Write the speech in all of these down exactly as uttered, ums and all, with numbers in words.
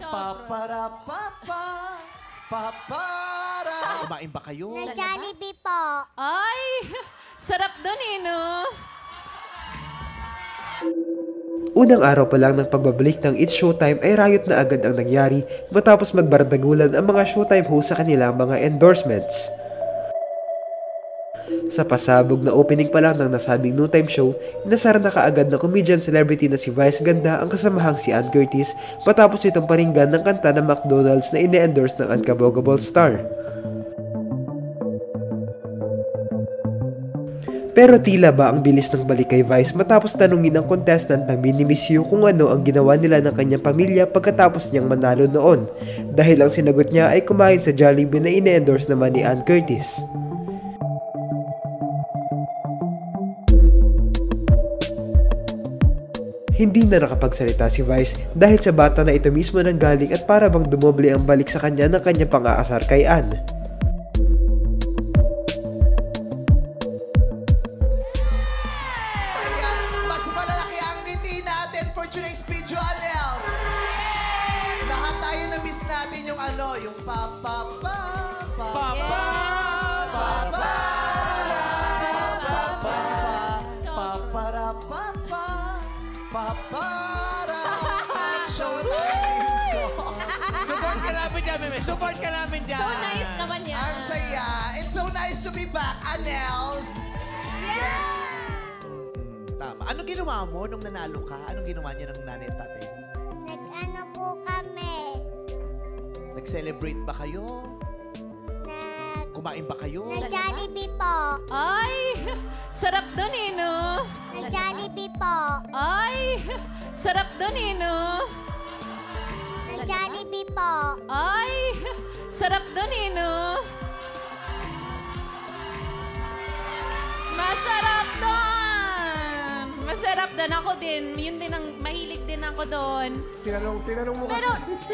Papara, papa, papara. Kumain ba kayo? Na Jollibee po. Ay, sarap doon eh, no? Unang araw pa lang ng pagbabalik ng It's Showtime ay riot na agad ang nangyari matapos magbardagulan ang mga Showtime host sa kanilang mga endorsements. Sa pasabog na opening pa lang ng nasabing noontime show, inasara na kaagad na comedian celebrity na si Vice Ganda ang kasamahang si Ann Curtis matapos itong paringgan ng kanta ng McDonald's na ine-endorse ng Unkabogable star. Pero tila ba ang bilis ng balik kay Vice matapos tanungin ng contestant na minimiss you kung ano ang ginawa nila ng kanyang pamilya pagkatapos niyang manalo noon, dahil ang sinagot niya ay kumain sa Jollibee na ine-endorse naman ni Ann Curtis. Hindi na nakapagsalita si Vice dahil sa bata na ito mismo nang galing at para bang dumoble ang balik sa kanya ng kanyang pang-aasar kay Ann. Kaya mas malalaki ang ngiti natin for today's video, Anels. Lahat tayo na-miss natin yung ano, yung papa, papa, papa, papa, papara, papa, papara. Showtime theme song. Support ka namin dyan, Meme. Support ka namin dyan. So nice naman yan. Ang saya. It's so nice to be back, Anels. Tama. Anong ginawa mo nung nanalo ka? Anong ginawa niya ng nanay at tatay? Nag-ano po kami? Nag-celebrate ba kayo? Nag... Kumain ba kayo? Na Jollibee po. Ay, sarap doon eh, no? Na Jollibee po. Ay, sarap doon eh, no? Na Jollibee po. Ay, sarap doon eh, no? Masarap doon! Masarap doon. Ako din. Yun din ang mahilig din ako doon. Tinanong, tinanong mo Pero,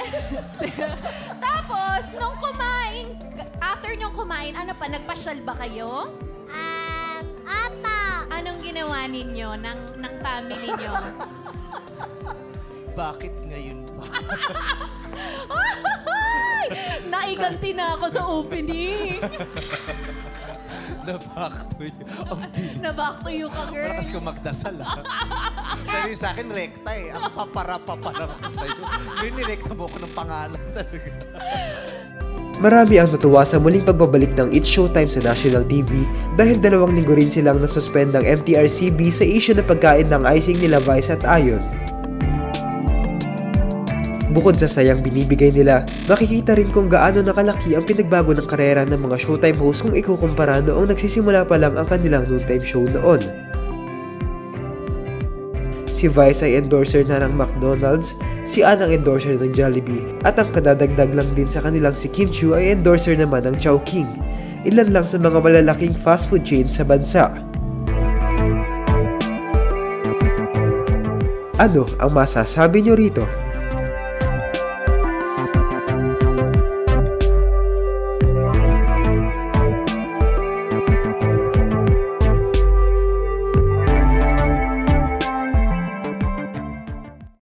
tapos, nung kumain, after nung kumain, ano pa, nagpasyal ba kayo? Um, apa. Anong ginawa ninyo ng, ng family nyo? Bakit ngayon pa? Ay! Naiganti na ako sa opening. Na-back to you. Ang bilis. Na-back to you ka, girl. Malakas kong magdasal, ah. Pero yung sa akin, rekta eh. Ako papara-papa lang ako sa'yo. Ngayon, nirekta mo ko ng pangalan talaga. Marami ang natuwa sa muling pagbabalik ng It's Showtime sa National T V dahil dalawang linggo rin silang nasuspend ng M T R C B sa issue na pagkain ng icing nila Vice at Ayon. Bukod sa sayang binibigay nila, makikita rin kung gaano nakalaki ang pinagbago ng karera ng mga Showtime hosts kung ikukumpara noong nagsisimula pa lang ang kanilang noontime show noon. Si Vice ay endorser na ng McDonald's, si Ann ang endorser ng Jollibee, at ang kadadagdag lang din sa kanilang si Kim Chiu ay endorser naman ng Chowking, ilan lang sa mga malalaking fast food chains sa bansa. Ano ang masasabi nyo rito?